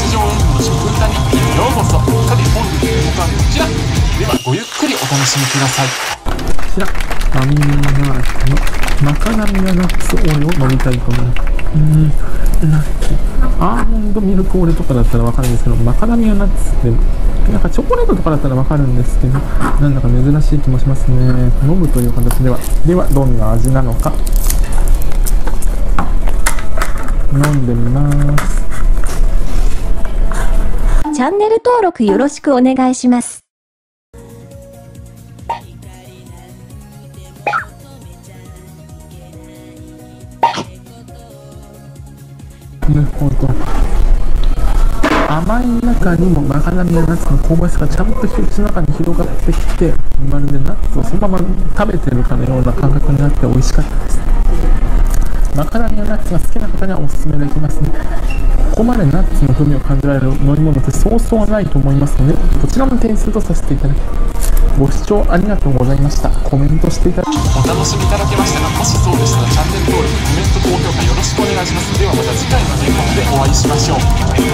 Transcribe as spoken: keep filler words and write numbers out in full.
上演技の食歌日記へようこそ。さて本日の動画はこちらでは、ごゆっくりお楽しみください。 こちらファミリーマートのマカダミアナッツオレを飲みたいと思います。うーんラッキー。アーモンドミルクオレとかだったらわかるんですけど、マカダミアナッツってなんかチョコレートとかだったらわかるんですけど、なんだか珍しい気もしますね。飲むという形ではではどんな味なのか飲んでみます。 チャンネル登録よろしくお願いします。 なるほど。甘い中にもマカダミアナッツの香ばしさがちゃんと口の中に広がってきて、まるでナッツをそのまま食べてるかのような感覚になって美味しかったです。マカダミアナッツが好きな方にはおすすめできますね。ここまでナッツの風味を感じられる飲み物ってそうそうないと思いますので、こちらも点数とさせていただきます。ご視聴ありがとうございました。コメントしていただきお楽しみいただけましたが、もしそうでしたらチャンネル登録、コメント、高評価よろしくお願いします。ではまた次回の動画でお会いしましょう。